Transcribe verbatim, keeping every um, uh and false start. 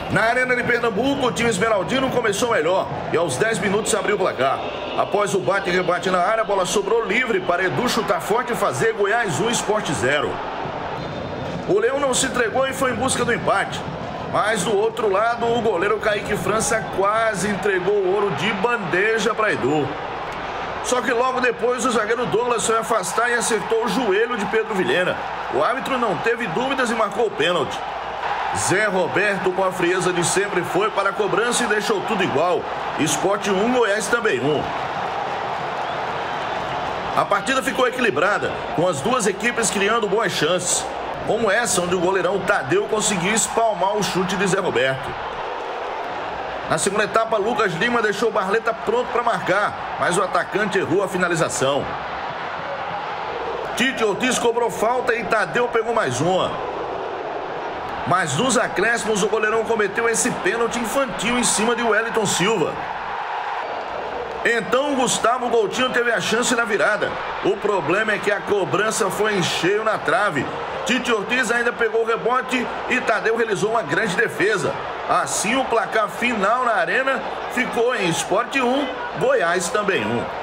Na Arena de Pernambuco, o time esmeraldino começou melhor e aos dez minutos abriu o placar. Após o bate e rebate na área, a bola sobrou livre para Edu chutar forte e fazer Goiás um, Sport zero. O Leão não se entregou e foi em busca do empate. Mas do outro lado, o goleiro Kaique França quase entregou o ouro de bandeja para Edu. Só que logo depois o zagueiro Douglas foi afastar e acertou o joelho de Pedro Vilhena. O árbitro não teve dúvidas e marcou o pênalti. Zé Roberto, com a frieza de sempre, foi para a cobrança e deixou tudo igual. Sport um, Goiás também um. A partida ficou equilibrada, com as duas equipes criando boas chances. Como essa, onde o goleirão Tadeu conseguiu espalmar o chute de Zé Roberto. Na segunda etapa, Lucas Lima deixou o Barleta pronto para marcar, mas o atacante errou a finalização. Tite Ortiz cobrou falta e Tadeu pegou mais uma. Mas nos acréscimos, o goleirão cometeu esse pênalti infantil em cima de Wellington Silva. Então, Gustavo Coutinho teve a chance na virada. O problema é que a cobrança foi em cheio na trave. Tite Ortiz ainda pegou o rebote e Tadeu realizou uma grande defesa. Assim, o placar final na Arena ficou em Sport um, Goiás também um.